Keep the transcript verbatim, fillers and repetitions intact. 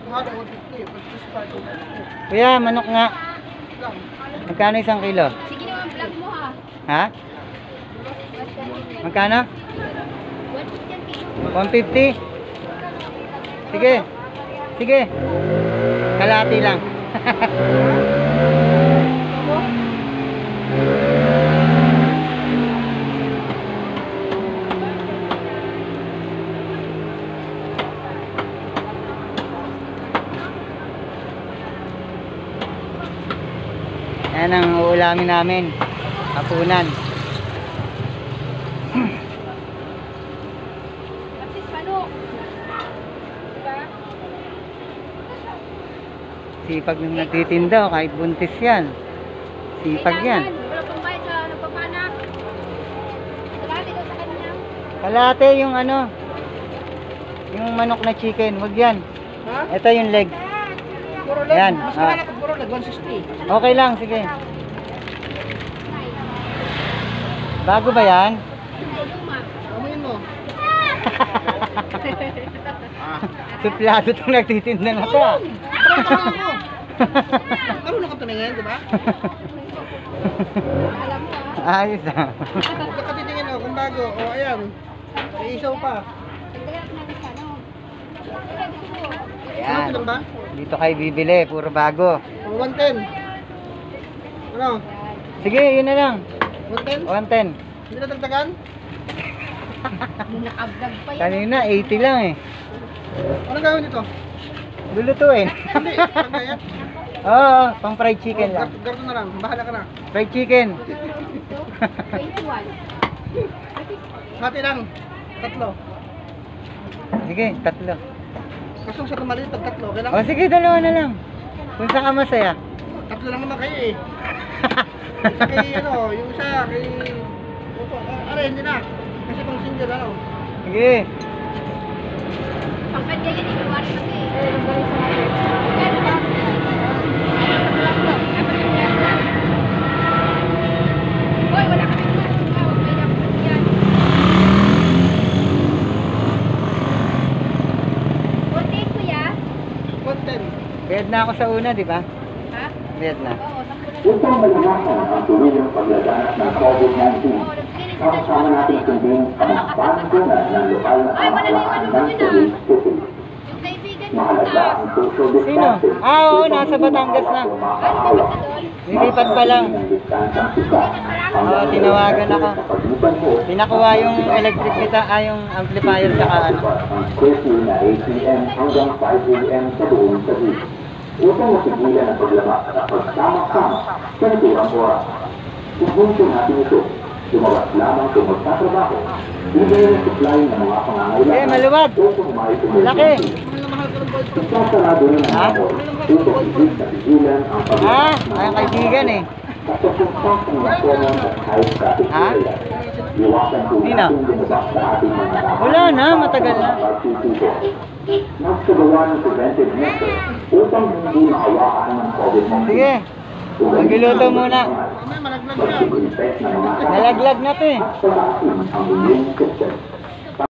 Kuya, manok nga. Magkano isang kilo? Sige naman, vlog mo ha. Ha? Magkano? one fifty? Sige. Sige. Kalati lang. Yan ang uulamin namin. Hapunan. Sipag ng nagtitinda, kahit buntis yan. Sipag yan. Wala pang bayad sa nagpapanak. Kalate daw sa kanya. Kalate yung ano, yung manok na chicken, wag yan. Ha? Ito yung leg. Puro leg. Yan, Mas ah. mahal ako puro leg, one sixty. Okay lang, sige. Bago ba yan? Amuin mo. Suplado itong nagtitinda na to ah. Parang mo. Marunong ka tumingin, di ba? Alam mo ah. Ayos ah. Huwag ka titingin o, kung bago. O, ayan. May isaw pa. Nagdagat natin sa ano. Ayan. Ano lang ba? Dito kayo bibili, puro bago. O, one ten. Ano? Sige, yun na lang. one ten? one ten. Hindi na dagdagan? Naka-vlog pa yun. Kanina, eighty lang eh. Ano gawin nito? Lulutuin. Hindi, pagkaya. Oo, pang fried chicken lang. Garto na lang, bahala ka na. Fried chicken. twenty-one. Hati lang. Tatlo. Sige, tatlo. Kaso sa maliit, pag tatlo, okay lang? O sige, dalawa na lang. Kung saan ka masaya. Tatlo lang naman kayo eh. Isa kay ano, yung isa kay... Opo, ah, aray, hindi na. Kasi pang single ano. Sige. Pangkadya yan, inuwari pati. Hoy, wala kami tulong. May dapat yan. Kunti, kuya. one ten. Bayad na ako sa una, di ba? Ha? Bayad na. Oo, sampu na. Upang maliwasan ang tuloy-ng paglaganap ng COVID nineteen, Oo, nagbigay na kasama natin sundin ang pangkunan ng lokal na pamahalaan ng Cebu City. yung kaibigan mo Mahalaga sa... ang social Sino? distancing. Ah, oo, nasa Batangas na. Ay, lumabas na doon. Lilipat pa lang. Oo, tinawagan ako. Pinakuha yung electric kita, ah, yung amplifier tsaka ano. Ang curfew na eight p m hanggang five a m sa buong Cebu. Upang masigilan ang paglabas at pagsama-sama sa naturang oras. Ubuntu natin ito. Lumabas lamang kung magtatrabaho. Ibigay ang supply ng mga pangangailangan. Eh, maluwag. Upang maituloy Laki. Mahal na mahal ka ng boyfriend. Isasarado na ng Ha? mall upang higit na pigilan ang Ah, paglabas ng ay kaibigan eh. at pagpapasok ng formal sa high traffic Ha? area. Iwasan po Sino? natin lumabas sa ating mga Wala na, matagal na. Magsagawa ng preventive measures upang hindi makawakan ng COVID nineteen. Sige. Magluluto muna. Mamaya malaglag na. Pag-disinfect ng mga Nalaglag na to eh. at palasin ang immune system.